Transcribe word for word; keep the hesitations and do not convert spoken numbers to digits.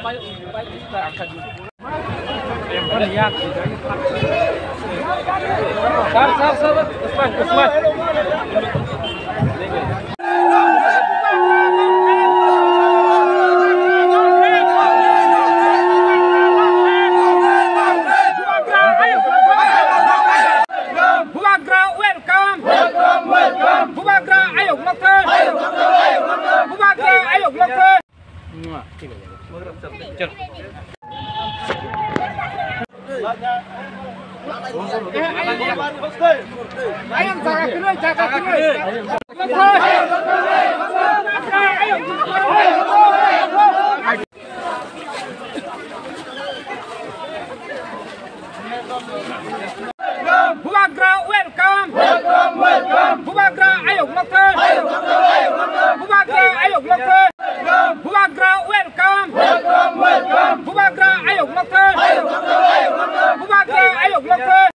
Sar, sar, sar. Usman, Usman. Bubagra, welcome. Welcome, welcome. Bubagra, ayo lokter. Ayo lokter, ayo lokter. Bubagra, ayo lokter. Cel. Ayam jaga kiri, jaga kiri.